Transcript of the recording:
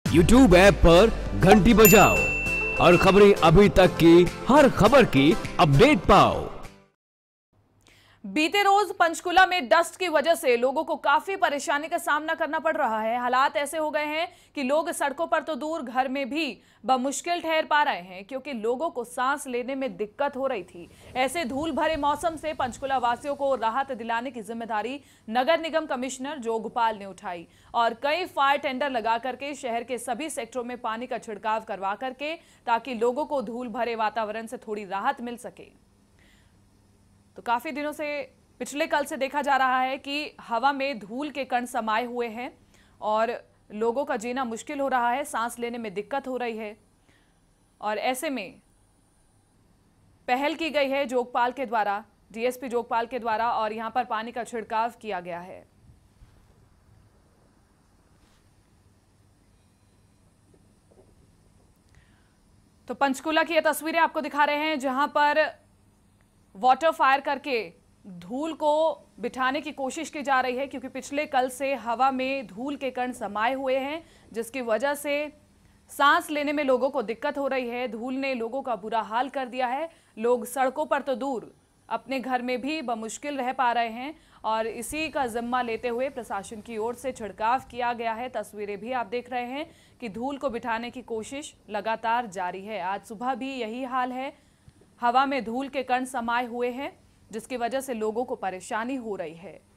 YouTube app पर घंटी बजाओ और खबरें अभी तक की हर खबर की अपडेट पाओ। बीते रोज पंचकुला में डस्ट की वजह से लोगों को काफी परेशानी का सामना करना पड़ रहा है। हालात ऐसे हो गए हैं कि लोग सड़कों पर तो दूर घर में भी बमुश्किल ठहर पा रहे हैं, क्योंकि लोगों को सांस लेने में दिक्कत हो रही थी। ऐसे धूल भरे मौसम से पंचकुला वासियों को राहत दिलाने की जिम्मेदारी नगर निगम कमिश्नर जोगपाल ने उठाई और कई फायर टेंडर लगा करके शहर के सभी सेक्टरों में पानी का छिड़काव करवा करके, ताकि लोगों को धूल भरे वातावरण से थोड़ी राहत मिल सके। तो काफी दिनों से पिछले कल से देखा जा रहा है कि हवा में धूल के कण समाये हुए हैं और लोगों का जीना मुश्किल हो रहा है, सांस लेने में दिक्कत हो रही है। और ऐसे में पहल की गई है जोगपाल के द्वारा, डीएसपी जोगपाल के द्वारा, और यहां पर पानी का छिड़काव किया गया है। तो पंचकुला की ये तस्वीरें आपको दिखा रहे हैं, जहां पर वाटर फायर करके धूल को बिठाने की कोशिश की जा रही है, क्योंकि पिछले कल से हवा में धूल के कण समाये हुए हैं, जिसकी वजह से सांस लेने में लोगों को दिक्कत हो रही है। धूल ने लोगों का बुरा हाल कर दिया है। लोग सड़कों पर तो दूर अपने घर में भी बमुश्किल रह पा रहे हैं और इसी का जिम्मा लेते हुए प्रशासन की ओर से छिड़काव किया गया है। तस्वीरें भी आप देख रहे हैं कि धूल को बिठाने की कोशिश लगातार जारी है। आज सुबह भी यही हाल है, हवा में धूल के कण समाये हुए हैं, जिसकी वजह से लोगों को परेशानी हो रही है।